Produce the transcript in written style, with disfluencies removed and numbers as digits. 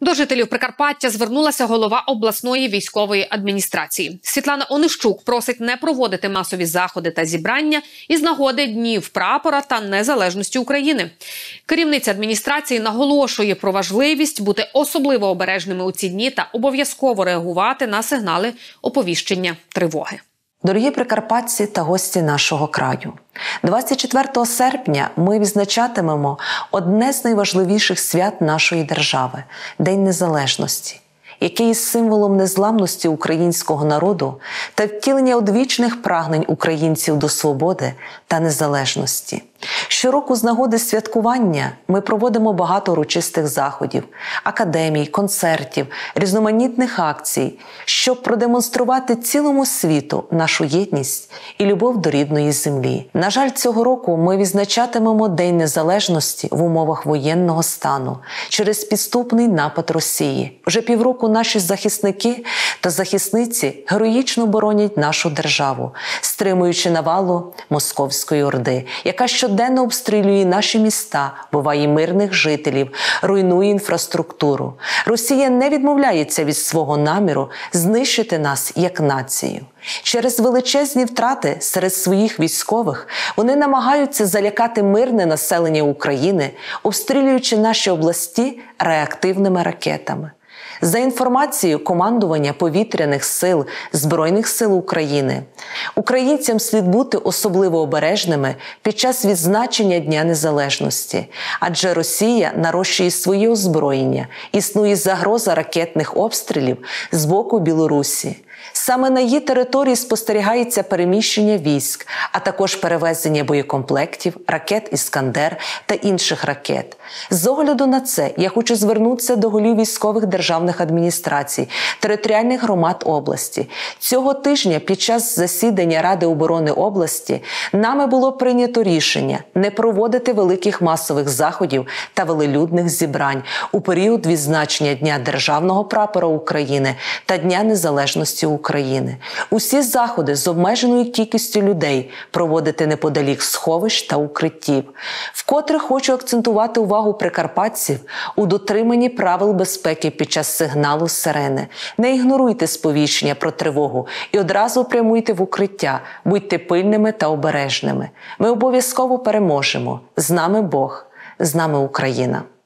До жителів Прикарпаття звернулася голова обласної військової адміністрації. Світлана Онищук просить не проводити масові заходи та зібрання із нагоди Днів Прапора та Незалежності України. Керівниця адміністрації наголошує про важливість бути особливо обережними у ці дні та обов'язково реагувати на сигнали оповіщення тривоги. Дорогі прикарпатці та гості нашого краю, 24 серпня ми відзначатимемо одне з найважливіших свят нашої держави – День Незалежності, який є символом незламності українського народу та втілення одвічних прагнень українців до свободи та незалежності. Щороку з нагоди святкування ми проводимо багато урочистих заходів, академій, концертів, різноманітних акцій, щоб продемонструвати цілому світу нашу єдність і любов до рідної землі. На жаль, цього року ми відзначатимемо День Незалежності в умовах воєнного стану через підступний напад Росії. Вже півроку наші захисники та захисниці героїчно боронять нашу державу, стримуючи навалу Московської Орди, яка щоденно обстрілює наші міста, вбиває мирних жителів, руйнує інфраструктуру. Росія не відмовляється від свого наміру знищити нас як націю. Через величезні втрати серед своїх військових вони намагаються залякати мирне населення України, обстрілюючи наші області реактивними ракетами. За інформацією командування повітряних сил Збройних сил України, українцям слід бути особливо обережними під час відзначення Дня Незалежності, адже Росія нарощує своє озброєння, існує загроза ракетних обстрілів з боку Білорусі. Саме на її території спостерігається переміщення військ, а також перевезення боєкомплектів, ракет «Іскандер» та інших ракет. З огляду на це я хочу звернутися до голів військових державних адміністрацій, територіальних громад області. Цього тижня під час засідання Ради оборони області нами було прийнято рішення не проводити великих масових заходів та велелюдних зібрань у період відзначення Дня Державного прапора України та Дня Незалежності України. Усі заходи з обмеженою кількістю людей проводити неподалік сховищ та укриттів. Вкотре хочу акцентувати увагу прикарпатців у дотриманні правил безпеки під час сигналу сирени. Не ігноруйте сповіщення про тривогу і одразу прямуйте в укриття. Будьте пильними та обережними. Ми обов'язково переможемо. З нами Бог, з нами Україна.